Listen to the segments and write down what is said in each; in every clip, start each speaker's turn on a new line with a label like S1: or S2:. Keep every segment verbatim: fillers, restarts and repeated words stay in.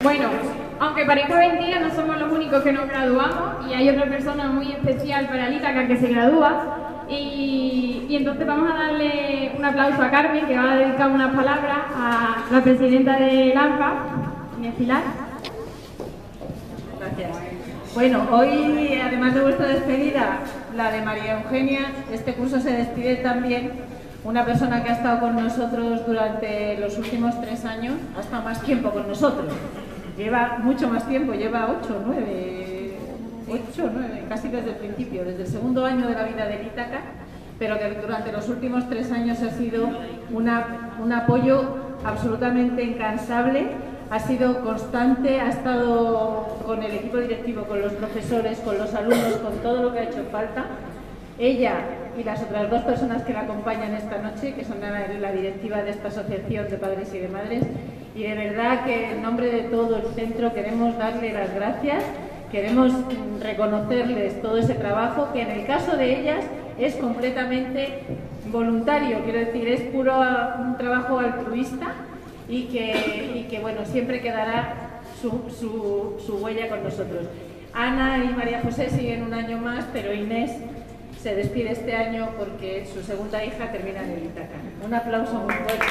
S1: Bueno, aunque parezca mentira, no somos los únicos que nos graduamos y hay otra persona muy especial para el Ítaca que se gradúa. Y, y entonces vamos a darle un aplauso a Carmen, que va a dedicar unas palabras a la presidenta de AMPA, Inés Pilar.
S2: Gracias. Bueno, hoy, además de vuestra despedida, la de María Eugenia, este curso se despide también una persona que ha estado con nosotros durante los últimos tres años, ha estado más tiempo con nosotros. Lleva mucho más tiempo, lleva ocho, nueve, ocho, nueve, casi desde el principio, desde el segundo año de la vida del Ítaca, pero que durante los últimos tres años ha sido una, un apoyo absolutamente incansable, ha sido constante, ha estado con el equipo directivo, con los profesores, con los alumnos, con todo lo que ha hecho falta. Ella y las otras dos personas que la acompañan esta noche, que son la, la directiva de esta asociación de padres y de madres, y de verdad que en nombre de todo el centro queremos darle las gracias, queremos reconocerles todo ese trabajo, que en el caso de ellas es completamente voluntario, quiero decir, es puro un trabajo altruista y que, y que bueno, siempre quedará su, su, su huella con nosotros. Ana y María José siguen un año más, pero Inés se despide este año porque su segunda hija termina en el Ítaca. Un aplauso muy fuerte.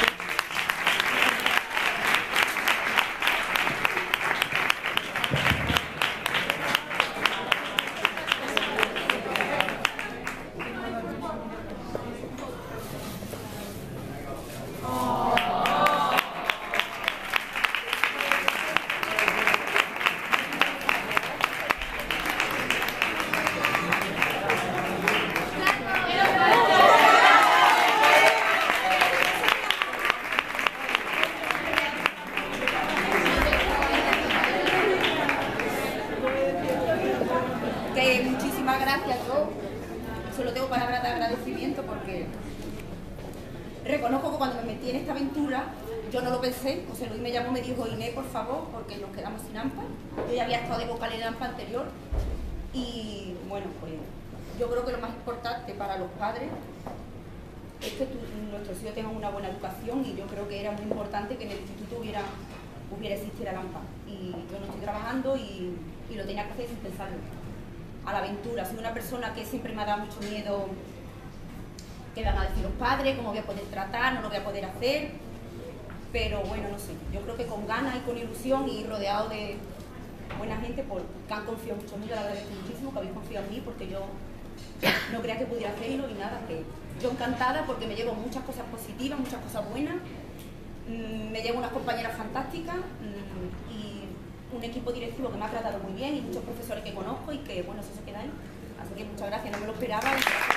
S3: Muchísimas gracias. Yo solo tengo palabras de agradecimiento porque reconozco que cuando me metí en esta aventura yo no lo pensé. José Luis me llamó y me dijo: Inés, por favor, porque nos quedamos sin AMPA. Yo ya había estado de vocal en AMPA anterior y bueno, pues yo creo que lo más importante para los padres es que tu, nuestros hijos tengan una buena educación, y yo creo que era muy importante que en el instituto hubiera, hubiera existiera el AMPA. Y yo no estoy trabajando y, y lo tenía que hacer sin pensarlo. A la aventura, soy una persona que siempre me ha dado mucho miedo qué van a decir los padres, cómo voy a poder tratar, no lo voy a poder hacer, pero bueno, no sé, yo creo que con ganas y con ilusión y rodeado de buena gente por, que han confiado mucho en mí, yo le agradezco muchísimo que habéis confiado en mí, porque yo no creía que pudiera hacerlo y nada, que yo encantada porque me llevo muchas cosas positivas, muchas cosas buenas, mmm, me llevo unas compañeras fantásticas mmm, y un equipo directivo que me ha tratado muy bien y muchos profesores que conozco y que, bueno, eso se queda ahí. Así que muchas gracias, no me lo esperaba.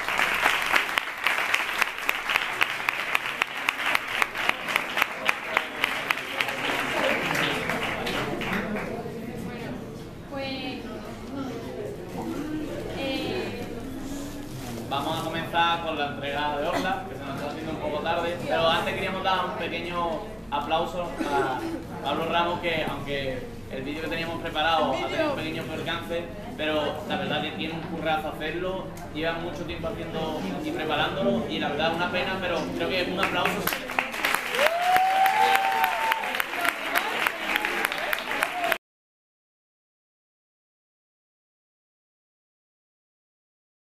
S1: Pues eh...
S4: vamos a comenzar con la entrega de Orla, que se nos está haciendo un poco tarde, pero antes queríamos dar un pequeño aplauso a Pablo Ramos, que aunque el vídeo que teníamos preparado ha tenido un pequeño percance, pero la verdad que tiene un currazo hacerlo, lleva mucho tiempo haciendo y preparándolo, y la verdad es una pena, pero creo que un aplauso